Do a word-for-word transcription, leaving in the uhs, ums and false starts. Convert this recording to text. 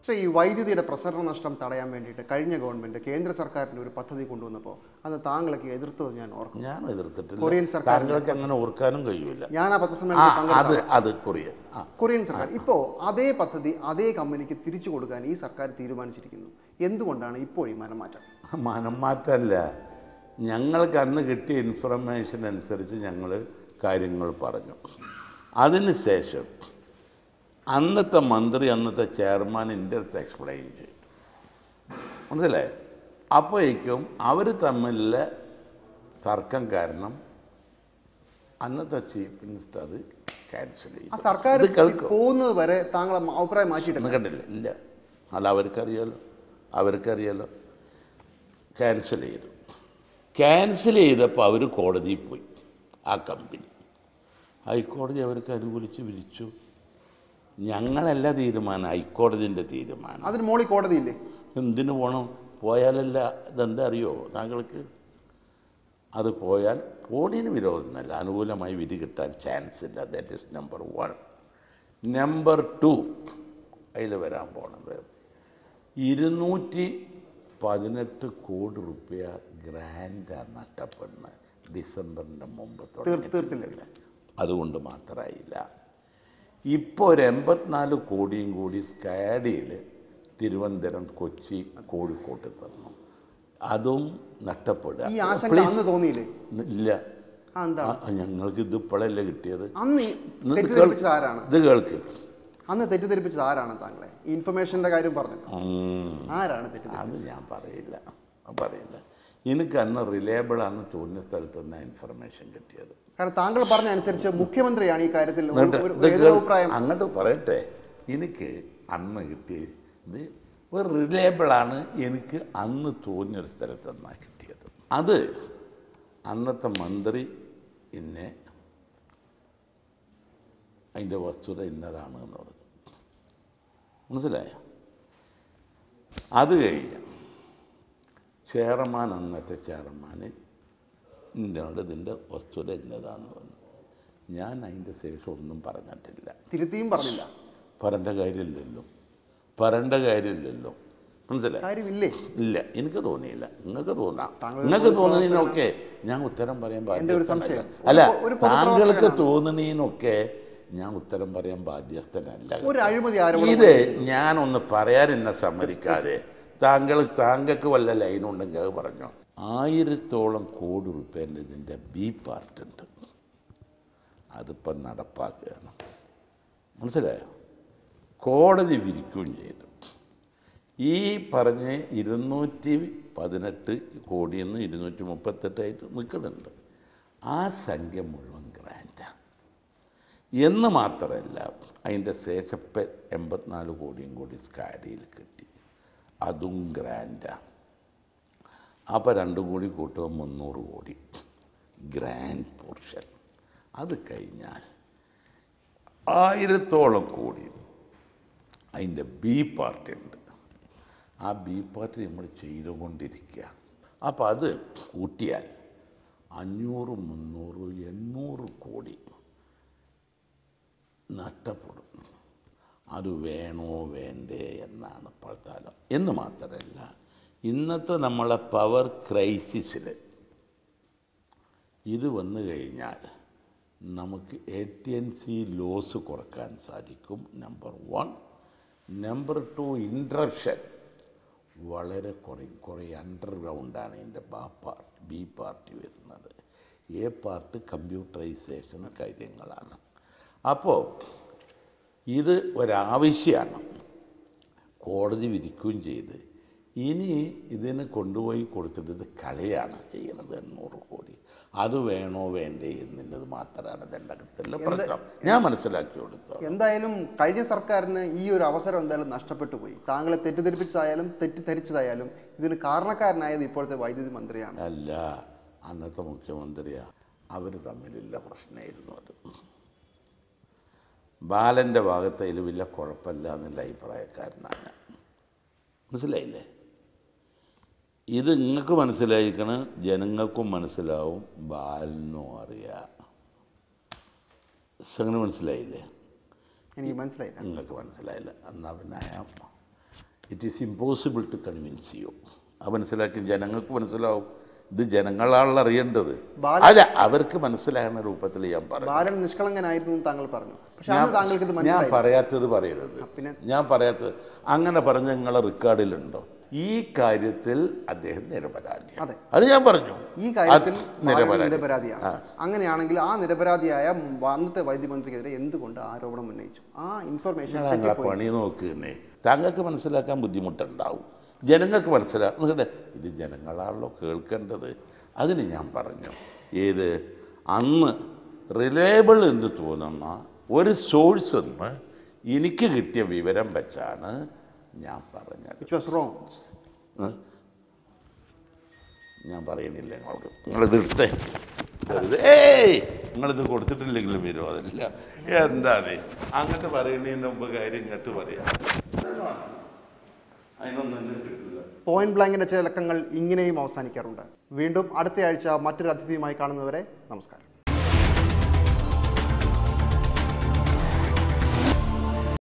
പക്ഷേ ഈ വൈദ്യുതിയുടെ പ്രസരണ നഷ്ടം തടയാൻ വേണ്ടിയിട്ട് കഴിഞ്ഞ ഗവൺമെന്റ് കേന്ദ്ര സർക്കാരിൻ്റെ ഒരു പദ്ധതി കൊണ്ടുവന്നപ്പോൾ അത് താങ്കളൊക്കെ എതിർത്തത് ഞാൻ ഓർക്കുന്നു. ഞാൻ എതിർത്തിട്ടില്ല. കൊറിയൻ സർക്കാർ താങ്കൾക്ക് അങ്ങനെ ഓർക്കാനും കഴിയൂല. ഞാൻ ആ പത്രസമ്മേളനത്തിൽ അത് അത് കൊറിയൻ കൊറിയൻ സർക്കാർ ഇപ്പോൾ അതേ പദ്ധതി അതേ കമ്പനിക്ക് തിരിച്ചു കൊടുക്കാൻ ഈ സർക്കാർ തീരുമാനിച്ചിരിക്കുന്നു. എന്തുകൊണ്ടാണ് ഇപ്പോൾ ഈ മനംമാറ്റം? മനംമാറ്റമല്ല, ഞങ്ങൾക്ക് അന്ന് കിട്ടിയ ഇൻഫർമേഷൻ അനുസരിച്ച് ഞങ്ങൾ കാര്യങ്ങൾ പറഞ്ഞു. അതിനുശേഷം അന്നത്തെ മന്ത്രി അന്നത്തെ ചെയർമാൻ എൻ്റെ അടുത്ത് എക്സ്പ്ലെയിൻ ചെയ്തു. മനസ്സിലായി? അപ്പോഴേക്കും അവർ തമ്മിലുള്ള തർക്കം കാരണം അന്നത്തെ ചീഫ് മിനിസ്റ്റർ അത് ക്യാൻസൽ ചെയ്തു. സർക്കാർ പോകുന്നത് വരെ താങ്കൾ അഭിപ്രായം മാറ്റിയിട്ടുണ്ട്? കണ്ടില്ല, ഇല്ല. അല്ല, അവർക്കറിയാലോ അവർക്കറിയാലോ ക്യാൻസൽ ചെയ്തു. ക്യാൻസൽ ചെയ്തപ്പോൾ അവർ കോടതിയിൽ പോയി. ആ കമ്പനി ഹൈക്കോടതി അവർക്ക് അനുകൂലിച്ച് വിളിച്ചു. ഞങ്ങളല്ല തീരുമാനം, ഹൈക്കോടതിൻ്റെ തീരുമാനം. അതിന് മോളി കോടതിയില്ലേ? എന്തിനു പോകണം? പോയാലല്ല ഇതെന്താ അറിയോ താങ്കൾക്ക്? അത് പോയാൽ പോടിന് വിരോധമല്ല, അനുകൂലമായി വിധി കിട്ടാൻ ചാൻസ് ഇല്ല. That is number one. Number two, അതിൽ വരാൻ പോണത് ഇരുന്നൂറ്റി പതിനെട്ട് കോടി റുപ്യ ഗ്രാൻഡാണ് നഷ്ടപ്പെടുന്നത് ഡിസംബറിൻ്റെ മുമ്പ്. തീർത്തില്ല. അതുകൊണ്ട് മാത്രമായില്ല, ഇപ്പോൾ ഒരു എൺപത്തിനാല് കോടിയും കൂടി സ്കാഡിയിൽ തിരുവനന്തപുരം, കൊച്ചി, കോഴിക്കോട്ട് തന്നു. അതും നഷ്ടപ്പെടുക. ഇല്ല, ഞങ്ങൾക്ക് ഇത് ഇപ്പോഴല്ലേ കിട്ടിയത്. ഇത് കേൾക്ക്. അന്ന് തെറ്റിദ്ധരിപ്പിച്ചത് ആരാണ് താങ്കളെ? ഇൻഫർമേഷൻ്റെ കാര്യം പറഞ്ഞു. ആരാണ് അത് ഞാൻ പറയില്ല പറയില്ല എനിക്ക് അന്ന് റിലയബിൾ ആണെന്ന് തോന്നിയ സ്ഥലത്ത് നിന്ന് ഇൻഫർമേഷൻ കിട്ടിയത്. കാരണം താങ്കൾ പറഞ്ഞ അനുസരിച്ച് മുഖ്യമന്ത്രിയാണ് ഈ കാര്യത്തിൽ അങ്ങോട്ട് പറയട്ടെ. എനിക്ക് അന്ന് കിട്ടിയത് ഒരു റിലയബിളാണ്, എനിക്ക് അന്ന് തോന്നിയൊരു സ്ഥലത്ത് നിന്നാണ് കിട്ടിയത്. അത് അന്നത്തെ മന്ത്രി എന്നെ അതിൻ്റെ വസ്തുത ഇന്നതാണ് എന്ന് പറഞ്ഞു. മനസ്സിലായോ? അത് കഴിഞ്ഞ് ചെയർമാൻ, അന്നത്തെ ചെയർമാൻ എന്നോട് ഇതിൻ്റെ വസ്തുത ഇന്നതാന്ന് പറഞ്ഞു. ഞാൻ അതിൻ്റെ ശേഷം ഒന്നും പറഞ്ഞിട്ടില്ല. തിരുത്തിയും പറഞ്ഞില്ല. പറയേണ്ട കാര്യമില്ലല്ലോ പറയേണ്ട കാര്യമില്ലല്ലോ മനസ്സിലായില്ലേ? ഇല്ല, എനിക്ക് തോന്നിയില്ല. നിങ്ങൾക്ക് തോന്നാം. നിങ്ങൾക്ക് തോന്നുന്നതിനൊക്കെ ഞാൻ ഉത്തരം പറയാൻ ബാധ്യസ്ഥനല്ല. അല്ല, താങ്കൾക്ക് തോന്നുന്നതിനൊക്കെ ഞാൻ ഉത്തരം പറയാൻ ബാധ്യസ്ഥനല്ല. ഇത് ഞാനൊന്ന് പറയാൻ എന്നെ സമ്മതിക്കാതെ താങ്കൾ താങ്കൾക്ക് വല്ല ലൈനുണ്ടെങ്കിൽ അത് പറഞ്ഞു. ആയിരത്തോളം കോടി റുപ്യേൻ്റെ ഇതിൻ്റെ ബി പാർട്ടുണ്ട്. അതിപ്പം നടപ്പാക്കുകയാണ്. മനസ്സിലായോ? കോടതി വിധിക്കുകയും ചെയ്തു. ഈ പറഞ്ഞ് ഇരുന്നൂറ്റി പതിനെട്ട് കോടിയെന്ന് ഇരുന്നൂറ്റി മുപ്പത്തെട്ടായിട്ട് നിൽക്കുന്നുണ്ട്. ആ സംഖ്യ മുഴുവൻ ഗ്രാൻറ്റാണ് എന്ന് മാത്രമല്ല, അതിൻ്റെ ശേഷപ്പ് എൺപത്തിനാല് കോടിയും കൂടി സ്കാഡിയിൽ കിട്ടി. അതും ഗ്രാൻറ്റാണ്. അപ്പോൾ രണ്ടും കൂടി കൂട്ടുമ്പോൾ മുന്നൂറ് കോടി ഗ്രാൻഡ് പോർഷൻ. അത് കഴിഞ്ഞാൽ ആയിരത്തോളം കോടി അതിൻ്റെ ബി പാർട്ടി ഉണ്ട്. ആ ബി പാർട്ടി നമ്മൾ ചെയ്തുകൊണ്ടിരിക്കുക. അപ്പോൾ അത് കൂട്ടിയാൽ അഞ്ഞൂറ് മുന്നൂറ് എണ്ണൂറ് കോടി നഷ്ടപ്പെടും. അത് വേണോ വേണ്ടേ എന്നാണ് പഴത്താലം. എന്ന് മാത്രമല്ല, ഇന്നത്തെ നമ്മളെ പവർ ക്രൈസിസിൽ ഇത് വന്നു കഴിഞ്ഞാൽ നമുക്ക് A T N C loss കുറക്കാൻ സാധിക്കും. Number one. Number two, interruption വളരെ കുറയും. കുറേ അണ്ടർഗ്രൗണ്ടാണ് ഇതിൻ്റെ ബി പാർട്ടി വരുന്നത്. എ പാർട്ട് കമ്പ്യൂട്ടറൈസേഷൻ കാര്യങ്ങളാണ്. അപ്പോൾ ഇത് ഒരാവശ്യമാണ്. കോടതി വിധിക്കുകയും ചെയ്ത് ഇനി ഇതിന് കൊണ്ടുപോയി കൊടുത്തിട്ട് ഇത് കളയാണ് ചെയ്യുന്നത്. എണ്ണൂറ് കോടി അത് വേണോ വേണ്ടേ എന്നുള്ളത് മാത്രമാണ് ദണ്ഡകത്തിലെ പ്രശ്നം. ഞാൻ മനസ്സിലാക്കി കൊടുത്തു. എന്തായാലും കഴിഞ്ഞ സർക്കാരിന് ഈ ഒരു അവസരം എന്തായാലും നഷ്ടപ്പെട്ടു പോയി. താങ്കളെ തെറ്റിദ്ധരിപ്പിച്ചതായാലും തെറ്റിദ്ധരിച്ചതായാലും ഇതിന് കാരണക്കാരനായത് ഇപ്പോഴത്തെ വൈദ്യുതി മന്ത്രിയാണ്. അല്ല, അന്നത്തെ മുഖ്യമന്ത്രിയാണ്. അവർ തമ്മിലുള്ള പ്രശ്നമായിരുന്നു അത്. ബാലൻ്റെ ഭാഗത്ത് അതിൽ വലിയ കുഴപ്പമില്ല എന്നുള്ള അഭിപ്രായക്കാരനാണ്. മനസ്സിലായില്ലേ? ഇത് നിങ്ങൾക്ക് മനസ്സിലായിരിക്കണം, ജനങ്ങൾക്കും മനസ്സിലാവും, ബാലനും അറിയാം. അങ്ങനെ മനസ്സിലായില്ലേ? എനിക്ക് മനസ്സിലായില്ല. നിങ്ങൾക്ക് മനസ്സിലായില്ല. എന്നാൽ പിന്നെ it is impossible to convince you. അത് മനസ്സിലാക്കി ജനങ്ങൾക്ക് മനസ്സിലാവും. ഇത് ജനങ്ങളാണല്ലോ അറിയേണ്ടത്. അല്ല, അവർക്ക് മനസ്സിലാകുന്ന രൂപത്തിൽ ഞാൻ പറഞ്ഞു. നിഷ്കളങ്കനായിരുന്നു താങ്കൾ പറഞ്ഞു. താങ്കൾക്ക് ഞാൻ പറയാത്തത് പറയരുത്. ഞാൻ പറയാത്തത് അങ്ങനെ പറഞ്ഞ നിങ്ങളെ റെക്കോർഡിലുണ്ടോ? ഈ കാര്യത്തിൽ അദ്ദേഹം നിരപരാധിയാണ്. അത് ഞാൻ പറഞ്ഞു. ഈ കാര്യത്തിൽ നിരപരാധിയാണ്. അങ്ങനെയാണെങ്കിൽ ആ നിരപരാധിയായ അന്നത്തെ വൈദ്യുതി മന്ത്രിക്കെതിരെ എന്തുകൊണ്ട് ആരോപണം ഉന്നയിച്ചു? ആ ഇൻഫർമേഷൻ പണി നോക്കുന്നേ. താങ്കൾക്ക് മനസ്സിലാക്കാൻ ബുദ്ധിമുട്ടുണ്ടാവും, ജനങ്ങൾക്ക് മനസ്സിലാക്കുന്നുണ്ട്. ഇത് ജനങ്ങളാണല്ലോ കേൾക്കേണ്ടത്. അതിന് ഞാൻ പറഞ്ഞു, ഏത് അന്ന് റിലയബിൾ എന്ന് തോന്നുന്ന ഒരു സോഴ്സ് എന്ന് എനിക്ക് കിട്ടിയ വിവരം വെച്ചാണ് ഞാൻ പറഞ്ഞത്. ഞാൻ പറയണില്ല നിങ്ങൾക്ക്. നിങ്ങളിത് എടുത്തേ. ഏയ് നിങ്ങളിത് കൊടുത്തിട്ടില്ലെങ്കിലും വരും. അതല്ല എന്താണ് അങ്ങോട്ട് പറയണതിന് മുമ്പ് കാര്യം ഇങ്ങോട്ട് പറയാം. പോയിന്റ് ബ്ലാങ്കിന്റെ ചില ലക്കങ്ങൾ ഇങ്ങനെയും അവസാനിക്കാറുണ്ട്. വീണ്ടും അടുത്തയാഴ്ച മറ്റൊരു അതിഥിയുമായി കാണുന്നവരെ നമസ്കാരം.